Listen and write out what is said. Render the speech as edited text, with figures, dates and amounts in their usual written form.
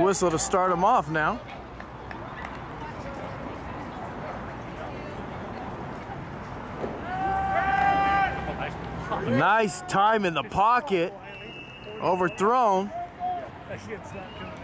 whistle to start them off now. Nice time in the pocket. Overthrown.